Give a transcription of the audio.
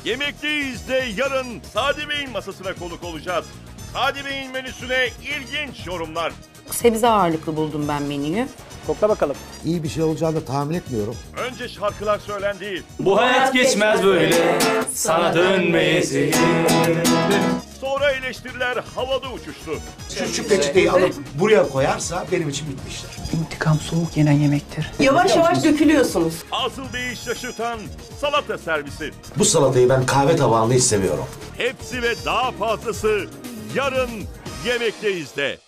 Yemekteyiz de yarın Sadi Bey'in masasına konuk olacağız. Sadi Bey'in menüsüne ilginç yorumlar. Sebze ağırlıklı buldum ben menüyü. Kokla bakalım. İyi bir şey olacağını da tahmin etmiyorum. Önce şarkılar söylendi. Bu hayat geçmez böyle, sana dönmeyiz. Sonra eleştiriler havada uçuştu. Şu peçeteyi alıp buraya koyarsa benim için bitmiştir. İntikam soğuk yenen yemektir. Yavaş yavaş dökülüyorsunuz. Asıl Bey'i şaşırtan salata servisi. Bu salatayı ben kahve tabağında istemiyorum. Hepsi ve daha fazlası yarın Yemekteyiz'de.